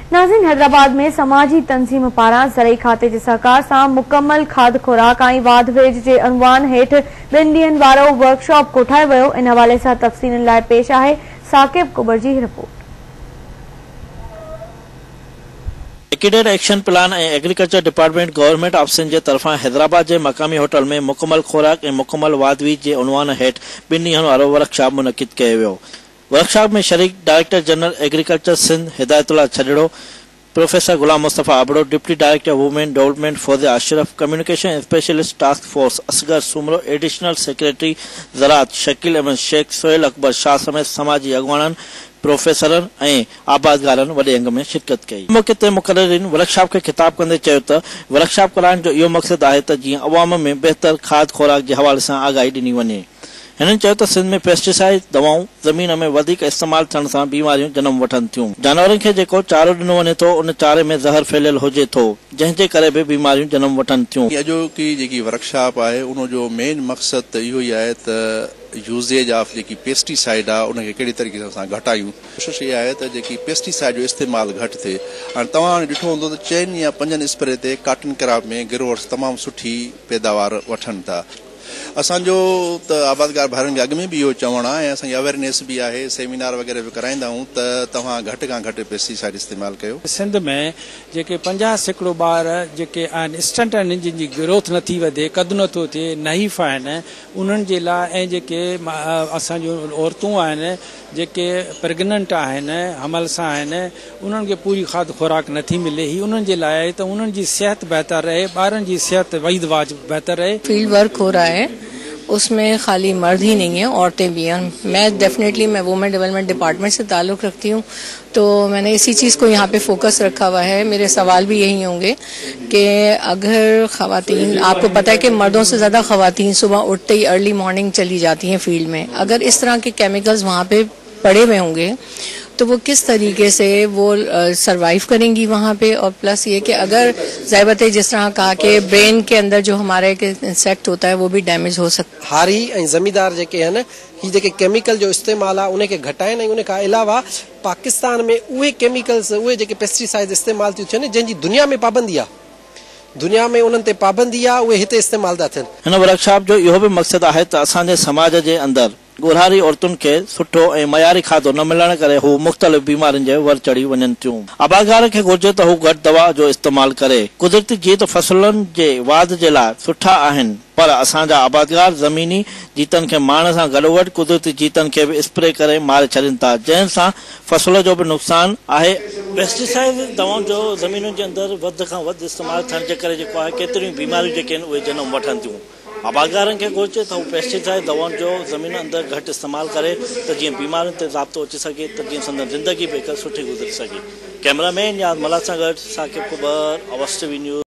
नाज़रीन, हैदराबाद में समाजी तंज़ीम पारां ज़रई खाते जे सहकार सां मुकम्मल खाद खुराक ऐं वाध वेझ जे अनवान हेठ 2 ॾींहनि वारो वर्कशॉप कोठायो वियो। इन हवाले सां तफ़सीलनि लाइ पेश आहे Saqib Kubar ji report. Liquidate action plan ऐं agriculture department government of Sindh जे तरफ़ां हैदराबाद जे मक़ामी होटल में मुकम्मल खुराक ऐं मुकम्मल वाधवीज जे उनवान हेठ 2 ॾींहनि वारो वर्कशॉप मुनक़िद कयो वियो। वर्कशॉप में शरीक director general agriculture Sindh Hidayatullah Chhajro, professor Ghulam Mustafa Abro, deputy director women development Fauzia Ashraf, communication specialist task force Asghar Soomro, additional secretary ज़राअत शकील अहमद शेख, सोहेल अकबर शाह समेत समाजी अॻवाननि, प्रोफेसरनि ऐं आबादगारनि वॾे अंग में शिरकत कई। मौके ते मुक़ररीन वर्कशॉप खे ख़िताब कंदे चयो त वर्कशॉप कराइण जो इहो मक़सदु आहे त जीअं अवाम में बहितर खाद खुराक जे हवाले सां आगाही ॾिनी वञे। हिननि चयो त सिंध में पेस्टिसाइड दवाऊं ज़मीन में वधीक इस्तेमालु थियण सां बीमारियूं जनम वठनि थियूं। जानवरनि खे जेको चारो ॾिनो वञे थो उन चारे में ज़हर फैलियल हुजे थो, जंहिंजे करे बि बीमारियूं जनम वठनि थियूं। अॼोकी जेकी वर्कशॉप आहे उन जो मेन मक़सदु त इहो ई आहे त यूज़ेज ऑफ जेकी पेस्टिसाइड आहे उनखे कहिड़ी तरीक़े सां असां घटायूं। कोशिशि इहा आहे त जेकी पेस्टिसाइड जो इस्तेमालु घटि थिए। हाणे तव्हां ॾिठो हूंदो त 4 या 5 स्प्रे ते कॉटन क्रॉप में ग्रोवर्स तमामु सुठी पैदावार वठनि था। असांजो त आबादगार भाइरनि खे अॻु में बि इहो चवणु आहे ऐं असांजी अवेयरनेस बि आहे, सेमिनार वग़ैरह बि कराईंदा आहियूं त तव्हां घटि खां घटि पेस्टिसाइड इस्तेमालु कयो। सिंध में जेके 50% ॿार जेके आहिनि स्टंट आहिनि, जिन जी ग्रोथ नथी वधे, कदु नथो थिए, नहीफ़ आहिनि, उन्हनि जे लाइ ऐं जेके असांजूं औरतूं आहिनि जेके प्रेगनेंट आहिनि, हमल सां आहिनि, उन्हनि खे पूरी खाद खुराक नथी मिले। ही उन्हनि जे लाइ आहे त उन्हनि जी सेहत बेहतर रहे, ॿारनि जी सेहत वईदवाज बेहतर रहे। फील्ड वर्क हो रहा है, उसमें खाली मर्द ही नहीं है, औरतें भी हैं। मैं वुमेन डेवलपमेंट डिपार्टमेंट से ताल्लुक़ रखती हूँ, तो मैंने इसी चीज़ को यहाँ पे फोकस रखा हुआ है। मेरे सवाल भी यही होंगे कि अगर ख़वातीन, आपको पता है कि मर्दों से ज़्यादा ख़वातीन सुबह उठते ही अर्ली मॉर्निंग चली जाती हैं फील्ड में, अगर इस तरह के केमिकल्स वहाँ पे पड़े हुए होंगे तो वो किस तरीके से वो सरवाइव करेंगी वहाँ पे। और प्लस ये कि अगर ज़ाहिबत जिस तरह कहा कि ब्रेन के अंदर जो हमारे इंसेक्ट होता है वो भी डैमेज हो सकता है। हारी ऐं ज़मींदार जेके आहिनि ही जेके केमिकल जो इस्तेमालु आहे उनखे घटाइनि ऐं उन खां अलावा पाकिस्तान में उहे केमिकल्स, उहे जेके पेस्टिसाइड इस्तेमालु थियूं थियनि जंहिंजी दुनिया में पाबंदी आहे, दुनिया में उन्हनि ते पाबंदी आहे, उहे हिते इस्तेमालु था थियनि। हिन वर्कशॉप जो इहो बि मक़सदु आहे त असांजे समाज जे अंदरि ॻोल्हारी औरतुनि खे सुठो ऐं मयारी खाधो न मिलण करे हू मुख़्तलिफ़ बीमारियुनि जे वर चढ़ी वञनि थियूं। आबादगार खे घुर्जे त हू घटि दवा जो इस्तेमालु करे। कुदरती जीत फसलनि जे वाध जे लाइ सुठा आहिनि, पर असांजा आबादगार ज़मीनी जीतनि खे मारण सां गॾोगॾु कुदरती जीतनि खे बि स्प्रे करे मारे छॾनि था, जंहिं सां फसल जो बि नुक़सानु आहे। पेस्टिसाइड दवाउनि जो ज़मीनुनि जे अंदरि वधि खां वधि इस्तेमालु थियण जे करे जेको आहे केतिरियूं बीमारियूं जेके आहिनि उहे जनम वठनि थियूं। आबादगारनि खे घुर्जे त हू पेस्टिसाइड दवाउनि जो ज़मीन अंदरि घटि इस्तेमालु करे त जीअं बीमारियुनि ते ज़ाब्तो अची सघे, त जीअं संदनि ज़िंदगी बि हिकु सुठी गुज़री सघे। कैमरामैन याद मला सां गॾु साकिब कुबर, अवस टीवी न्यूज़।